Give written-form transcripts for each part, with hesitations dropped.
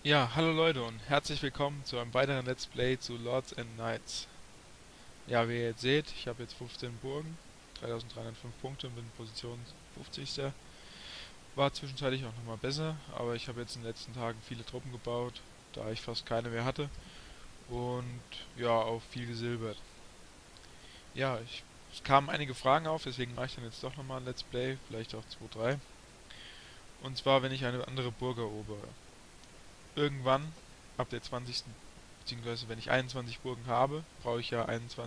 Ja, hallo Leute und herzlich willkommen zu einem weiteren Let's Play zu Lords and Knights. Ja, wie ihr jetzt seht, ich habe jetzt 15 Burgen, 3305 Punkte und bin Position 50. War zwischenzeitlich auch nochmal besser, aber ich habe jetzt in den letzten Tagen viele Truppen gebaut, da ich fast keine mehr hatte und ja, auch viel gesilbert. Ja, es kamen einige Fragen auf, deswegen mache ich dann jetzt doch nochmal ein Let's Play, vielleicht auch 2, 3. Und zwar, wenn ich eine andere Burg erobere. Irgendwann, ab der 20. beziehungsweise wenn ich 21 Burgen habe, brauche ich ja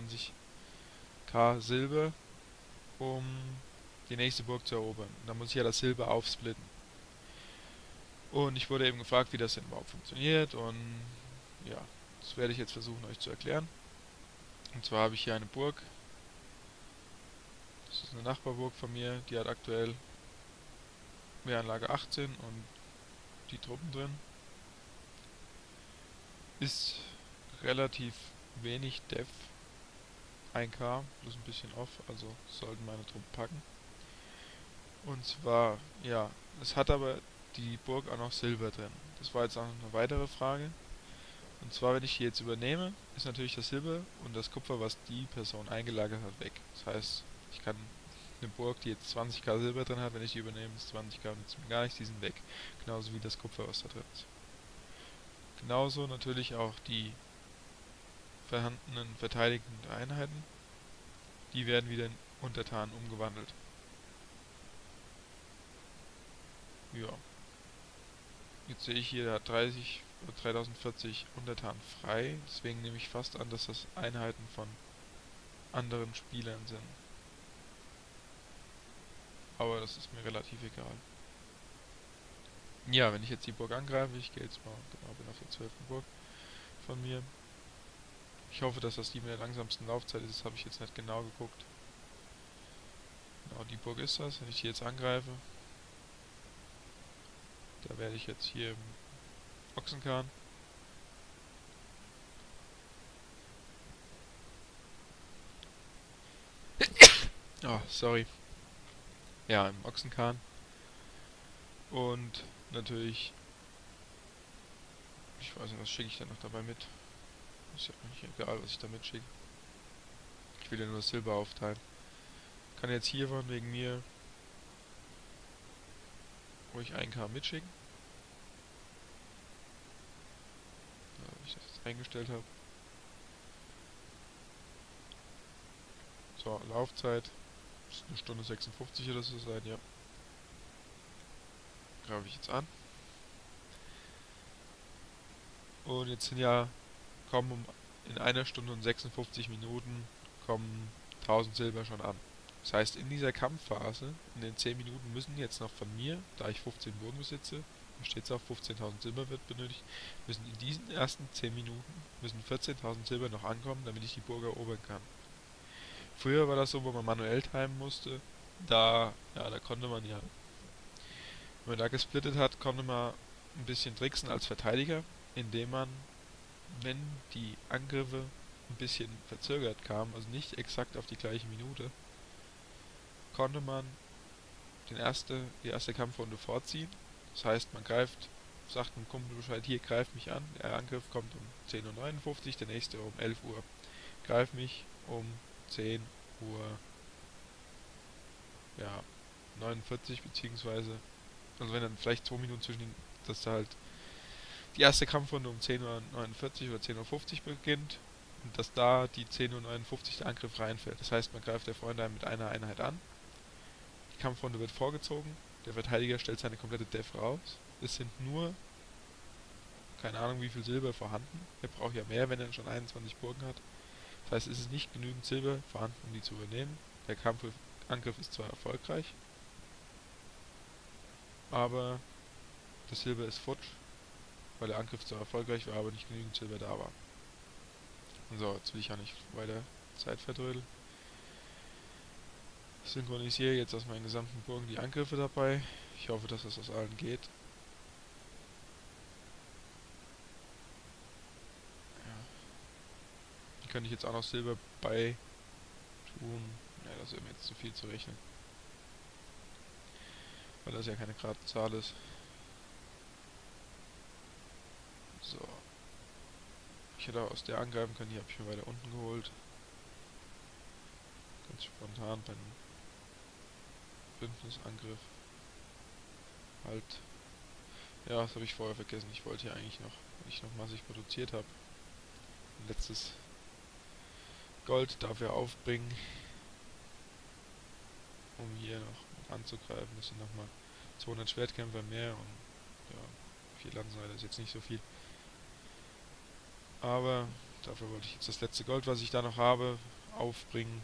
21k Silber, um die nächste Burg zu erobern. Und dann muss ich ja das Silber aufsplitten. Und ich wurde eben gefragt, wie das denn überhaupt funktioniert. Und ja, das werde ich jetzt versuchen euch zu erklären. Und zwar habe ich hier eine Burg. Das ist eine Nachbarburg von mir. Die hat aktuell Wehranlage 18 und die Truppen drin. Ist relativ wenig Def. 1k plus ein bisschen off. Also sollten meine Truppen packen. Und zwar, ja, es hat aber die Burg auch noch Silber drin. Das war jetzt auch noch eine weitere Frage. Und zwar, wenn ich die jetzt übernehme, ist natürlich das Silber und das Kupfer, was die Person eingelagert hat, weg. Das heißt, ich kann eine Burg, die jetzt 20k Silber drin hat, wenn ich die übernehme, ist 20k und jetzt gar nichts, die sind weg. Genauso wie das Kupfer, was da drin ist. Genauso natürlich auch die vorhandenen verteidigenden Einheiten, die werden wieder in Untertanen umgewandelt. Ja. Jetzt sehe ich hier, der hat 30 oder 3040 Untertanen frei. Deswegen nehme ich fast an, dass das Einheiten von anderen Spielern sind. Aber das ist mir relativ egal. Ja, wenn ich jetzt die Burg angreife, ich gehe jetzt mal, genau, bin auf der 12. Burg von mir. Ich hoffe, dass das die mit der langsamsten Laufzeit ist, das habe ich jetzt nicht genau geguckt. Genau, die Burg ist das. Wenn ich die jetzt angreife, da werde ich jetzt hier im Ochsenkahn. Oh, sorry. Ja, im Ochsenkahn. Und natürlich, ich weiß nicht, was schicke ich denn noch dabei mit? Ist ja eigentlich egal, was ich da mitschicke. Ich will ja nur das Silber aufteilen. Kann jetzt hiervon wegen mir ruhig 1k mitschicken, da ich das jetzt eingestellt habe. So, Laufzeit ist eine Stunde 56 oder so sein, ja. Greife ich jetzt an. Und jetzt sind ja, in einer Stunde und 56 Minuten kommen 1000 Silber schon an. Das heißt, in dieser Kampfphase, in den 10 Minuten müssen jetzt noch von mir, da ich 15 Burgen besitze, da steht es auch, 15.000 Silber wird benötigt, müssen in diesen ersten 10 Minuten, müssen 14.000 Silber noch ankommen, damit ich die Burg erobern kann. Früher war das so, wo man manuell timen musste, da konnte man ja, wenn man da gesplittet hat, konnte man ein bisschen tricksen als Verteidiger, indem man, wenn die Angriffe ein bisschen verzögert kamen, also nicht exakt auf die gleiche Minute, konnte man die erste Kampfrunde vorziehen. Das heißt, man sagt dem Kumpel Bescheid, hier, greif mich an. Der Angriff kommt um 10:59 Uhr, der nächste um 11 Uhr. Greif mich um 10 Uhr, ja, 49 beziehungsweise, also wenn dann vielleicht 2 Minuten zwischen den, dass da halt die erste Kampfrunde um 10:49 Uhr oder 10:50 Uhr beginnt und dass da die 10:59 Uhr der Angriff reinfällt. Das heißt, man greift der Freund mit einer Einheit an. Die Kampfrunde wird vorgezogen. Der Verteidiger stellt seine komplette Def raus. Es sind nur, keine Ahnung wie viel Silber vorhanden. Er braucht ja mehr, wenn er schon 21 Burgen hat. Das heißt, es ist nicht genügend Silber vorhanden, um die zu übernehmen. Der Angriff ist zwar erfolgreich, aber das Silber ist futsch, weil der Angriff zwar erfolgreich war, aber nicht genügend Silber da war. So, jetzt will ich ja nicht weiter Zeit vertrödeln. Ich synchronisiere jetzt aus meinen gesamten Burgen die Angriffe dabei. Ich hoffe, dass das aus allen geht. Ja. Die könnte ich jetzt auch noch Silber bei tun. Ja, das ist mir jetzt zu viel zu rechnen. Weil das ja keine gerade Zahl ist. So. Ich hätte auch aus der angreifen können, die habe ich mir weiter unten geholt. Ganz spontan beim Bündnisangriff. Halt. Ja, das habe ich vorher vergessen. Ich wollte hier eigentlich noch, wenn ich noch massig produziert habe, ein letztes Gold dafür aufbringen, um hier noch anzugreifen. Das sind nochmal 200 Schwertkämpfer mehr und ja, 4 Lanzenreiter ist jetzt nicht so viel. Aber dafür wollte ich jetzt das letzte Gold, was ich da noch habe, aufbringen.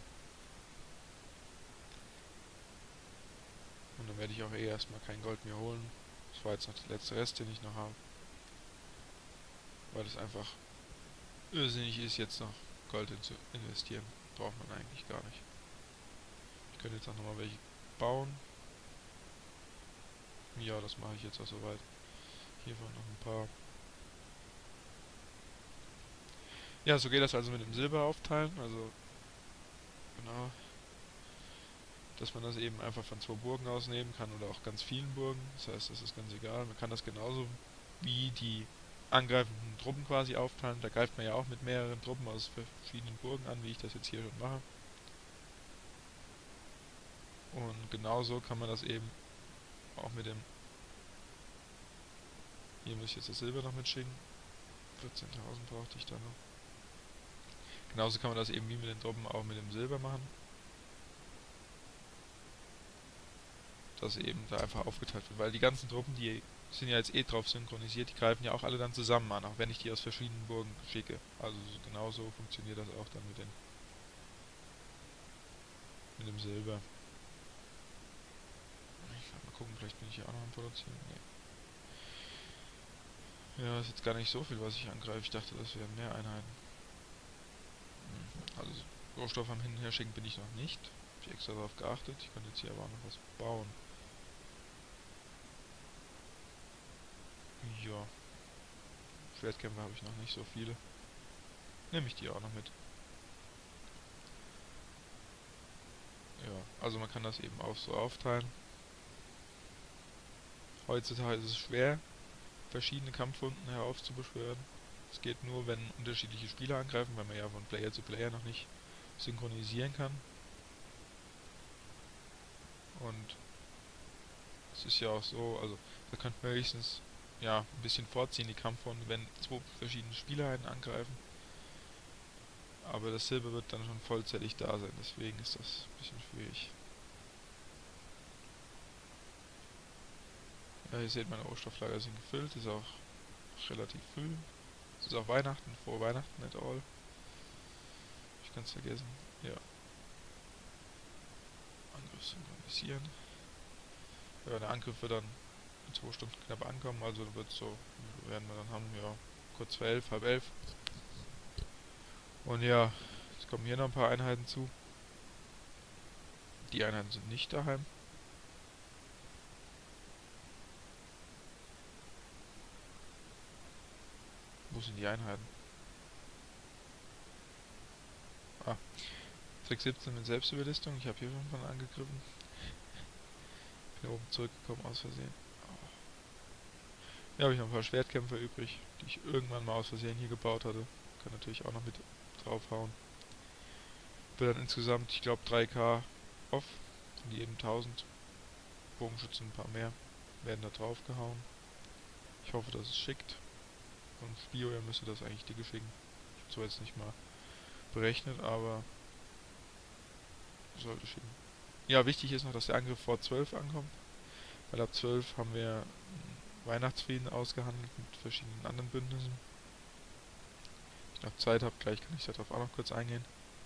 Und dann werde ich auch erstmal kein Gold mehr holen. Das war jetzt noch der letzte Rest, den ich noch habe. Weil es einfach irrsinnig ist, jetzt noch Gold zu investieren. Braucht man eigentlich gar nicht. Ich könnte jetzt auch nochmal welche bauen. Ja, das mache ich jetzt auch soweit. Hier waren noch ein paar. Ja, so geht das also mit dem Silber aufteilen. Also, genau. Dass man das eben einfach von 2 Burgen aus nehmen kann oder auch ganz vielen Burgen. Das heißt, das ist ganz egal. Man kann das genauso wie die angreifenden Truppen quasi aufteilen. Da greift man ja auch mit mehreren Truppen aus verschiedenen Burgen an, wie ich das jetzt hier schon mache. Und genauso kann man das eben auch mit dem... Hier muss ich jetzt das Silber noch mitschicken. 14.000 brauchte ich da noch. Genauso kann man das eben wie mit den Truppen auch mit dem Silber machen. Dass eben da einfach aufgeteilt wird. Weil die ganzen Truppen, die sind ja jetzt eh drauf synchronisiert, die greifen ja auch alle dann zusammen an, auch wenn ich die aus verschiedenen Burgen schicke. Also genauso funktioniert das auch dann mit dem Silber. Ich kann mal gucken, vielleicht bin ich hier auch noch am Produzieren. Nee. Ja, ist jetzt gar nicht so viel, was ich angreife. Ich dachte, das wären mehr Einheiten. Also Rohstoff am Hin und Her schicken bin ich noch nicht. Hab ich extra darauf geachtet. Ich könnte jetzt hier aber auch noch was bauen. Ja. Schwertkämpfer habe ich noch nicht so viele. Nehme ich die auch noch mit. Ja, also man kann das eben auch so aufteilen. Heutzutage ist es schwer, verschiedene Kampfrunden heraufzubeschwören. Es geht nur, wenn unterschiedliche Spieler angreifen, weil man ja von Player zu Player noch nicht synchronisieren kann. Und es ist ja auch so, also da könnte man höchstens ja ein bisschen vorziehen, die Kampfrunde, wenn 2 verschiedene Spieler einen angreifen. Aber das Silber wird dann schon vollzählig da sein, deswegen ist das ein bisschen schwierig. Ja, ihr seht, meine Rohstofflager sind gefüllt, ist auch relativ früh. Es ist auch Weihnachten, frohe Weihnachten at all. Ich kann es vergessen. Ja. Angriff synchronisieren. Ja, der Angriff wird dann in 2 Stunden knapp ankommen, also wird so, werden wir dann haben, ja, kurz vor 11, halb 11. Und ja, jetzt kommen hier noch ein paar Einheiten zu. Die Einheiten sind nicht daheim. Wo sind die Einheiten? Ah, Trick 17 mit Selbstüberlistung. Ich habe hier schon von angegriffen. Bin oben zurückgekommen aus Versehen. Hier habe ich noch ein paar Schwertkämpfer übrig, die ich irgendwann mal aus Versehen hier gebaut hatte. Kann natürlich auch noch mit draufhauen. Bin dann insgesamt, ich glaube 3K off. Von jedem 1000 Bogenschützen, ein paar mehr, werden da drauf gehauen. Ich hoffe, dass es schickt. Und Spio müsste das eigentlich dicke schicken. Ich habe zwar jetzt nicht mal berechnet, aber sollte schicken. Ja, wichtig ist noch, dass der Angriff vor 12 ankommt. Weil ab 12 haben wir Weihnachtsfrieden ausgehandelt mit verschiedenen anderen Bündnissen. Wenn ich noch Zeit habe, gleich kann ich darauf auch noch kurz eingehen.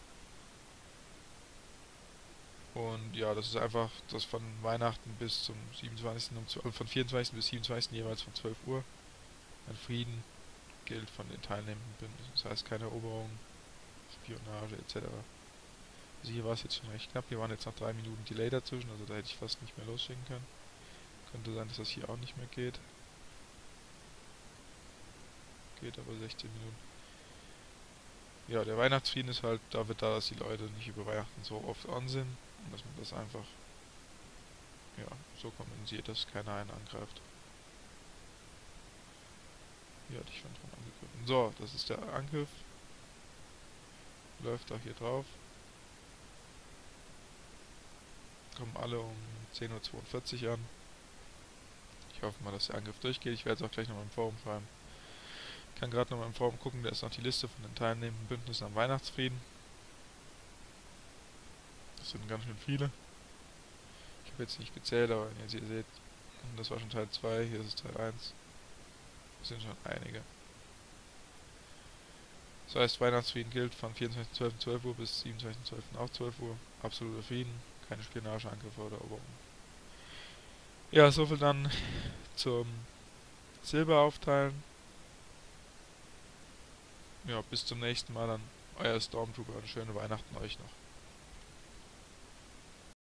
Und ja, das ist einfach das von Weihnachten bis zum 27. Von 24. bis 27. jeweils von 12 Uhr. Ein Frieden gilt von den teilnehmenden Bündnissen. Das heißt keine Eroberung, Spionage etc. Also hier war es jetzt schon recht knapp. Hier waren jetzt noch 3 Minuten Delay dazwischen, also da hätte ich fast nicht mehr losschicken können. Könnte sein, dass das hier auch nicht mehr geht. Geht aber 16 Minuten. Ja, der Weihnachtsfrieden ist halt dafür da, dass die Leute nicht über Weihnachten so oft on sind und dass man das einfach ja, so kompensiert, dass keiner einen angreift. Hier hatte ich schon dran angegriffen. So, das ist der Angriff. Läuft auch hier drauf. Kommen alle um 10:42 Uhr an. Ich hoffe mal, dass der Angriff durchgeht. Ich werde es auch gleich nochmal im Forum schreiben. Ich kann gerade nochmal im Forum gucken, da ist noch die Liste von den teilnehmenden Bündnissen am Weihnachtsfrieden. Das sind ganz schön viele. Ich habe jetzt nicht gezählt, aber wenn ihr seht, das war schon Teil 2, hier ist es Teil 1. Das sind schon einige. Das heißt, Weihnachtsfrieden gilt von 24.12. 12 Uhr bis 27.12. auch 12 Uhr. Absoluter Frieden, keine Spionageangriffe oder Eroberungen. Ja, soviel dann zum Silber aufteilen. Ja, bis zum nächsten Mal dann. Euer Stormtrooper und schöne Weihnachten euch noch.